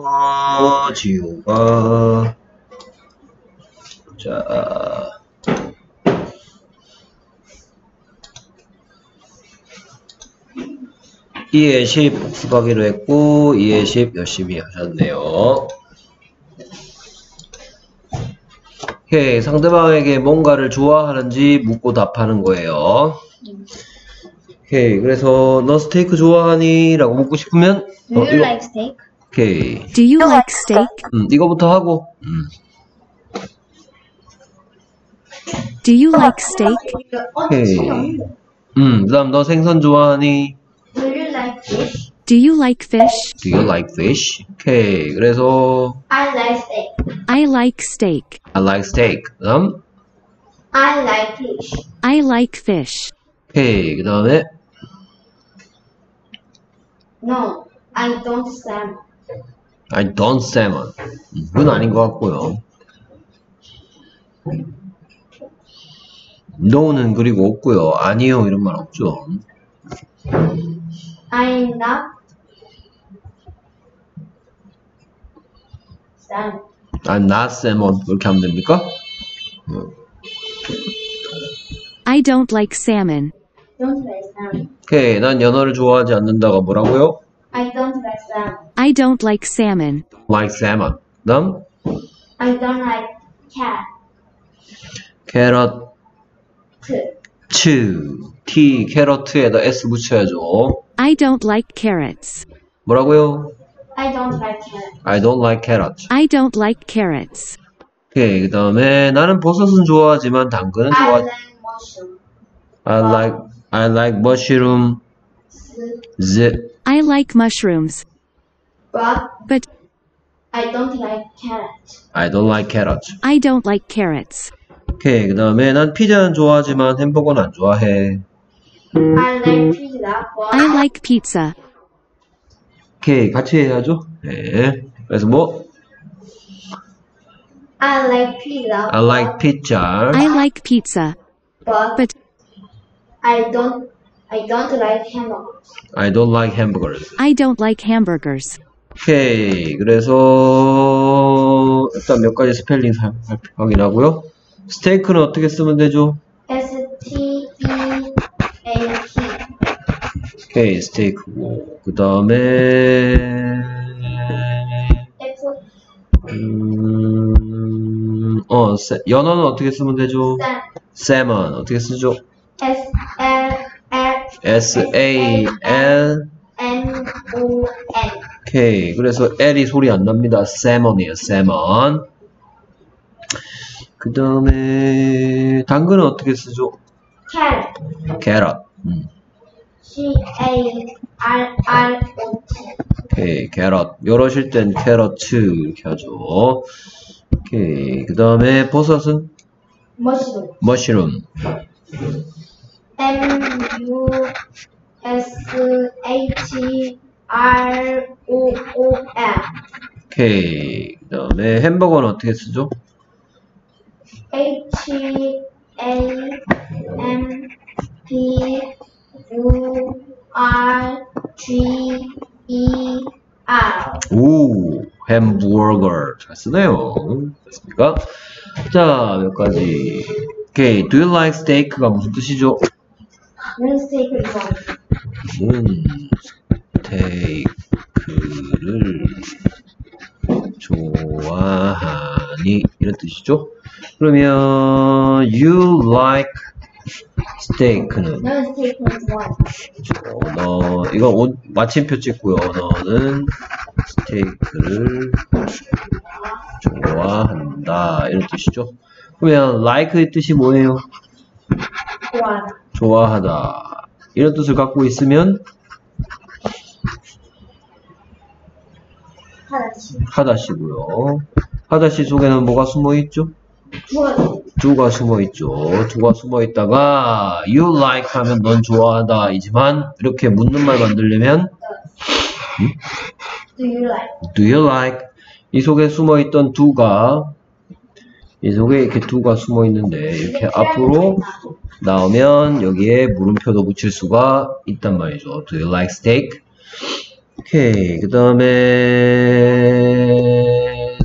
지우가 자 2의 10 복습하기로 했고 2의 10 열심히 하셨네요. 오케이, 상대방에게 뭔가를 좋아하는지 묻고 답하는 거예요. 오케이, 그래서 너 스테이크 좋아하니? 라고 묻고 싶으면 Do you like steak? 오케이, Do you like steak? 이거부터 하고 Do you like steak? 오케이. 그 다음 너 생선 좋아하니? Do you like fish? Do you like fish? Do you like fish? 오케이, 그래서 I like steak. I like steak. I like steak. 그 다음 I like fish. I like fish. 오케이, 그 다음에 No, I don't salmon. I don't salmon. 그건 아닌 것 같고요. no는 그리고 없고요. 아니요 이런 말 없죠. I'm not salmon. I'm not salmon 그렇게 하면 됩니까? I don't like salmon. Don't like salmon. 오케이, 난 연어를 좋아하지 않는다가 뭐라고요? I don't like salmon. I don't like salmon. Like salmon. 그 다음 I don't like cat. 캐럿 T 캐러트에다 S 붙여야죠. I don't like carrots. 뭐라고요? I don't like cat. I don't like carrots. I don't like carrots. 오케이, 그 다음에 나는 버섯은 좋아하지만 당근은 I 좋아하지. like mushroom. I like mushroom. I like mushrooms. But But I don't like carrot. I don't like carrots. I don't like carrots. 오케이, 그 다음에 난 피자는 좋아하지만 햄버거는 안 좋아해. I like pizza. But I like pizza. 오케이, 같이 해야죠. 네. 그래서 뭐? I like pizza. I like pizza. I like pizza. But But I don't like hamburgers. I don't like hamburgers. I don't like hamburgers. 오케이, 그래서 일단 몇 가지 스펠링 확인하고요. 스테이크는 어떻게 쓰면 되죠? S-T-E-A-K. 오케이, 스테이크고 그 다음에 연어는 어떻게 쓰면 되죠? salmon 어떻게 쓰죠? S-A-L S-A-L-N-O-N. 오케이, 그래서 L이 소리 안 납니다. salmon이에요, salmon. 그 다음에 당근은 어떻게 쓰죠? Carrot. carrot. C-A-R-R-O-T. 오케이, carrot. 열어실 땐 carrot 이렇게 하죠. 오케이, 그 다음에 버섯은 Mushroom. mushroom. M-U-S-H-R-O-O-M. 오케이, 그 다음에 햄버거는 어떻게 쓰죠? H-A-M-B-U-R-G-E-R. 오, 햄버거. 잘 쓰네요. 됐습니까? 자, 몇 가지. 오케이, do you like steak가 무슨 뜻이죠? 무슨 스테이크를 좋아하니? 무슨 스테이크를 좋아하니? 이런 뜻이죠? 그러면 you like steak는 너는 스테이크를 좋아하니? 너 이거 마침표 찍고요. 너는 스테이크를 좋아한다 이런 뜻이죠. 그러면 like의 뜻이 뭐예요? 좋아하다. 좋아하다 이런 뜻을 갖고 있으면 하다시. 하다시고요. 하다시 속에는 뭐가 숨어 있죠? 좋아하다. do가 숨어 있죠. do가 숨어 있다가 you like 하면 넌 좋아하다 이지만 이렇게 묻는 말 만들려면 Do you like? do you like 이 속에 숨어 있던 do가 이 속에 이렇게 do가 숨어 있는데 이렇게 앞으로 나오면 여기에 물음표도 붙일 수가 있단 말이죠. Do you like steak? 오케이, 그 다음에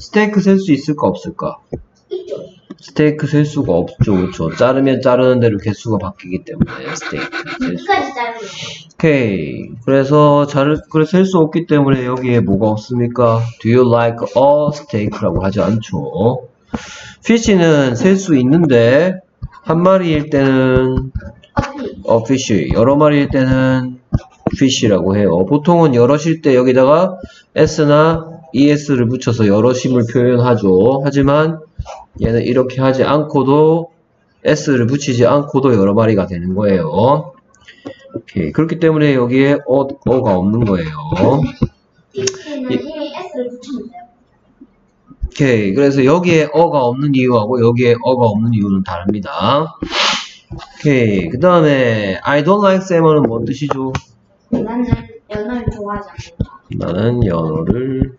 스테이크 셀 수 있을까 없을까? 있죠. 스테이크 셀 수가 없죠. 그렇죠. 자르면 자르는 대로 개수가 바뀌기 때문에 스테이크 셀 수. 끝까지 자르면. 오케이. 그래서 셀 수 없기 때문에 여기에 뭐가 없습니까? Do you like a steak라고 하지 않죠. fish는 셀 수 있는데 한 마리일 때는 a fish, 여러 마리일 때는 fish라고 해요. 보통은 여럿일 때 여기다가 s나 es를 붙여서 여럿임을 표현하죠. 하지만 얘는 이렇게 하지 않고도 s를 붙이지 않고도 여러 마리가 되는 거예요. 오케이. 그렇기 때문에 여기에 어가 없는 거예요. fish는 이미 s를 붙였는데요. 오케이. 그래서 여기에 어가 없는 이유하고 여기에 어가 없는 이유는 다릅니다. 오케이. 그 다음에 I don't like salmon은 뭔 뜻이죠? 나는 연어를 좋아하지 않는다. 나는 연어를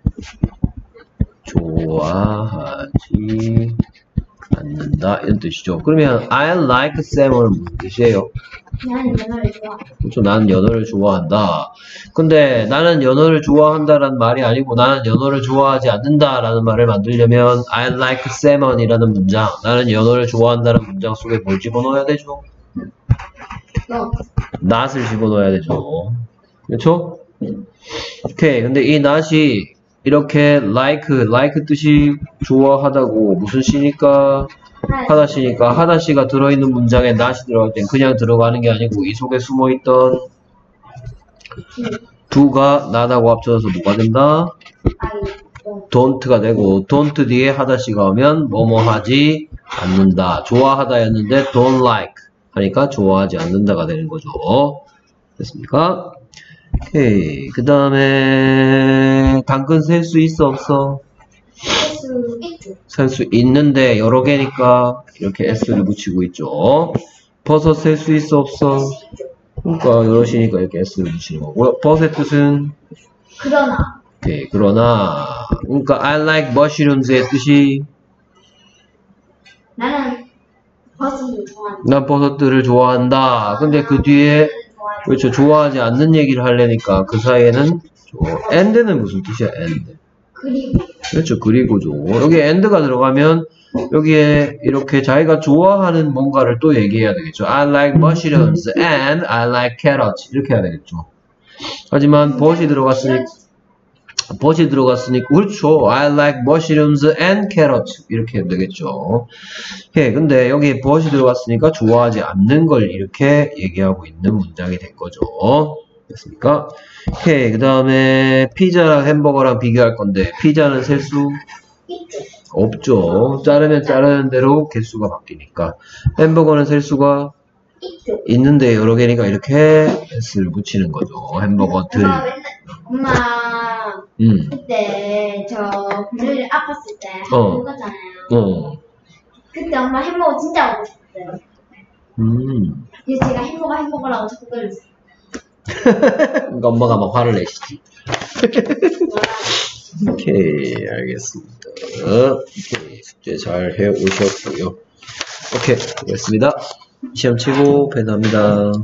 좋아하지 않는다 이런 뜻이죠. 그러면 I like salmon은 무슨 뜻이에요? 나는 연어를 좋아한다. 그렇죠. 나는 연어를 좋아한다. 근데 나는 연어를 좋아한다라는 말이 아니고 나는 연어를 좋아하지 않는다라는 말을 만들려면 I like salmon이라는 문장, 나는 연어를 좋아한다는 문장 속에 뭘 집어넣어야 되죠? not을 집어넣어야 되죠. 그렇죠? 오케이. 근데 이 not이 이렇게 like 뜻이 좋아하다고 무슨 시니까? 하다시니까 하다시가 들어있는 문장에 not이 들어갈 땐 그냥 들어가는 게 아니고 이 속에 숨어있던 do가 not하고 합쳐져서 뭐가 된다? don't가 되고 don't 뒤에 하다시가 오면 뭐뭐 하지 않는다. 좋아하다였는데 don't like 하니까 좋아하지 않는다가 되는 거죠. 됐습니까? 오케이. 그 다음에 당근 셀 수 있어 없어? 셀 수 있는데 여러 개니까 이렇게 s를 붙이고 있죠. 버섯 셀 수 있어 없어? 그러니까 여럿이니까 이렇게 s를 붙이는 거고요. 버섯의 뜻은? 그러나. 오케이. 그러나 그러니까 I like mushrooms의 뜻이? 나는 버섯을 좋아한다. 난 버섯들을 좋아한다. 근데 그 뒤에 그렇죠. 좋아하지 않는 얘기를 하려니까 그 사이에는 and는 무슨 뜻이야? and. 그리고. 그렇죠. 그리고죠. 여기 and가 들어가면 여기에 이렇게 자기가 좋아하는 뭔가를 또 얘기해야 되겠죠. I like mushrooms and I like carrots 이렇게 해야 되겠죠. 하지만 but이 들어갔으니까 그렇죠. I like mushrooms and carrots 이렇게 하면 되겠죠. 오케이. 근데 여기 but이 들어갔으니까 좋아하지 않는 걸 이렇게 얘기하고 있는 문장이 된 거죠. 됐습니까? 오케이. 그 다음에 피자랑 햄버거랑 비교할 건데 피자는 셀 수 없죠. 자르면 자르는 대로 개수가 바뀌니까. 햄버거는 셀 수가 있는데 여러 개니까 이렇게 s를 붙이는 거죠. 햄버거들. 엄마 그때 저 금요일에 아팠을 때 학교 갔잖아요. 그때 엄마 햄버거 진짜 먹고 싶었어요. 그래서 제가 햄버거라고 자꾸 그랬어요. 그러니까 엄마가 막 화를 내시지. 오케이, 알겠습니다. 오케이, 숙제 잘 해 오셨고요. 오케이, 알겠습니다. 시험 치고 배납니다.